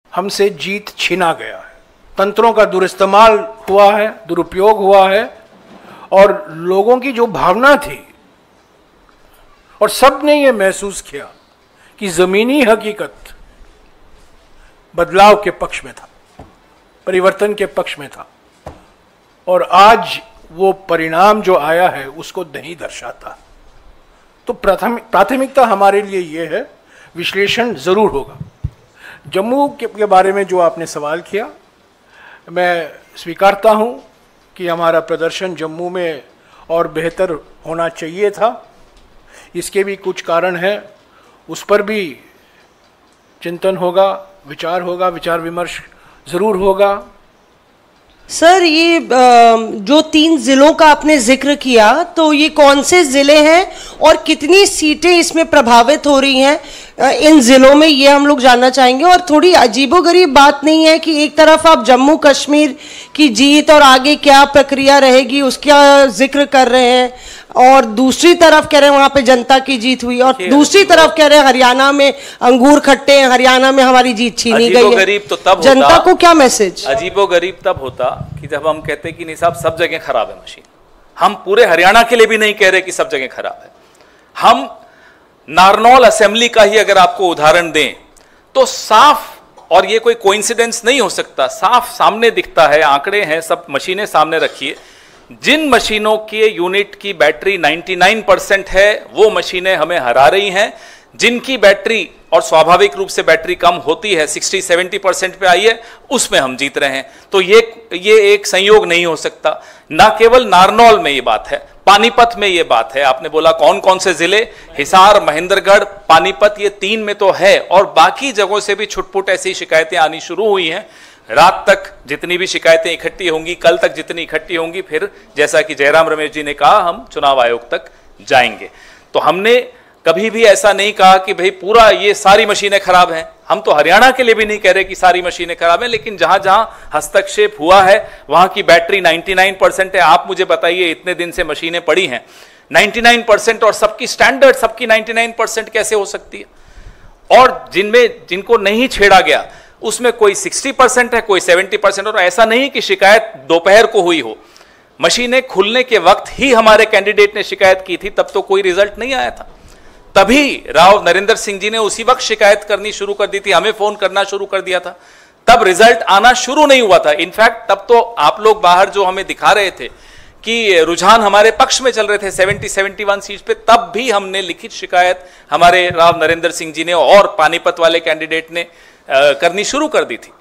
हमसे जीत छीना गया है, तंत्रों का दुरुइस्तेमाल हुआ है, दुरुपयोग हुआ है, और लोगों की जो भावना थी, और सब ने यह महसूस किया कि जमीनी हकीकत बदलाव के पक्ष में था, परिवर्तन के पक्ष में था, और आज वो परिणाम जो आया है उसको नहीं दर्शाता। तो प्राथमिकता हमारे लिए ये है, विश्लेषण जरूर होगा। जम्मू के बारे में जो आपने सवाल किया, मैं स्वीकारता हूं कि हमारा प्रदर्शन जम्मू में और बेहतर होना चाहिए था। इसके भी कुछ कारण हैं, उस पर भी चिंतन होगा, विचार विमर्श जरूर होगा। सर, ये जो 3 जिलों का आपने जिक्र किया, तो ये कौन से जिले हैं और कितनी सीटें इसमें प्रभावित हो रही हैं इन जिलों में, ये हम लोग जानना चाहेंगे। और थोड़ी अजीबोगरीब बात नहीं है कि एक तरफ आप जम्मू कश्मीर की जीत और आगे क्या प्रक्रिया रहेगी उसका जिक्र कर रहे हैं, और दूसरी तरफ कह रहे हैं वहां पे जनता की जीत हुई, और दूसरी तरफ कह रहे हैं हरियाणा में अंगूर खट्टे हैं, हरियाणा में हमारी जीत छीनी गई है। तो तब जनता को क्या मैसेज? अजीबोगरीब तब होता कि जब हम कहते कि नहीं साहब सब जगह खराब है मशीन। हम पूरे हरियाणा के लिए भी नहीं कह रहे कि सब जगह खराब है। हम नारनौल असेंबली का ही अगर आपको उदाहरण दें तो साफ, और ये कोई कोइंसिडेंस नहीं हो सकता, साफ सामने दिखता है, आंकड़े हैं, सब मशीनें सामने रखिए। जिन मशीनों के यूनिट की बैटरी 99% है वो मशीनें हमें हरा रही हैं। जिनकी बैटरी, और स्वाभाविक रूप से बैटरी कम होती है, 60-70% पे आई है, उसमें हम जीत रहे हैं। तो ये एक संयोग नहीं हो सकता। ना केवल नारनौल में ये बात है, पानीपत में ये बात है। आपने बोला कौन कौन से जिले, हिसार, महेंद्रगढ़, पानीपत, ये 3 में तो है, और बाकी जगहों से भी छुटपुट ऐसी शिकायतें आनी शुरू हुई हैं। रात तक जितनी भी शिकायतें इकट्ठी होंगी, कल तक जितनी इकट्ठी होंगी, फिर जैसा कि जयराम रमेश जी ने कहा, हम चुनाव आयोग तक जाएंगे। तो हमने कभी भी ऐसा नहीं कहा कि भाई पूरा ये सारी मशीनें खराब हैं। हम तो हरियाणा के लिए भी नहीं कह रहे कि सारी मशीनें खराब हैं, लेकिन जहां जहां हस्तक्षेप हुआ है वहां की बैटरी 99% है। आप मुझे बताइए, इतने दिन से मशीनें पड़ी हैं 99%, और सबकी स्टैंडर्ड, सबकी 99% कैसे हो सकती है? और जिनको नहीं छेड़ा गया उसमें कोई 60% है, कोई 70%, और ऐसा नहीं कि शिकायत दोपहर को हुई हो। मशीनें खुलने के वक्त ही हमारे कैंडिडेट ने शिकायत की थी, तब तो कोई रिजल्ट नहीं आया था। तभी राव नरेंद्र सिंह जी ने उसी वक्त शिकायत करनी शुरू कर दी थी, हमें फोन करना शुरू कर दिया था, तब रिजल्ट आना शुरू नहीं हुआ था। इनफैक्ट तब तो आप लोग बाहर जो हमें दिखा रहे थे कि रुझान हमारे पक्ष में चल रहे थे 70-71 सीट पे, तब भी हमने लिखित शिकायत हमारे राव नरेंद्र सिंह जी ने और पानीपत वाले कैंडिडेट ने करनी शुरू कर दी थी।